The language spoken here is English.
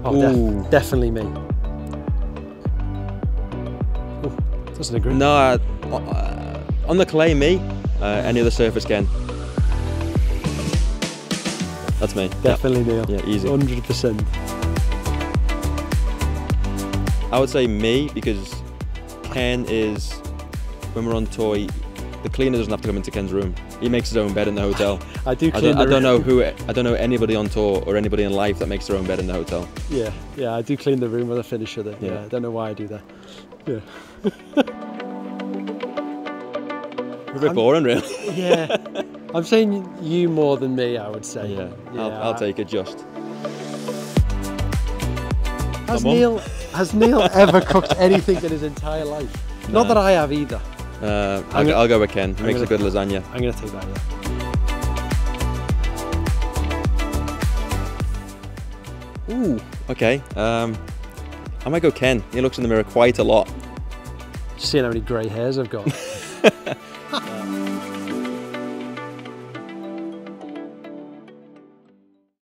Oh, definitely me. Ooh, doesn't agree. No, on the clay, me. Any other surface, Ken. That's me. Definitely Neil. Yeah, easy. 100%. I would say me, because Ken is, when we're on tour, the cleaner doesn't have to come into Ken's room. He makes his own bed in the hotel. I do clean the room. I don't know anybody on tour or anybody in life that makes their own bed in the hotel. Yeah, I do clean the room with a finisher there. Yeah, I don't know why I do that. Yeah. You're a bit boring, really. Yeah. I'm saying you more than me, I would say. Yeah, I'll take it just. Has Neil ever cooked anything in his entire life? No. Not that I have either. I'll go with Ken. He makes a good lasagna. I'm going to take that, yeah. Ooh, okay. I might go Ken. He looks in the mirror quite a lot. Just seeing how many grey hairs I've got.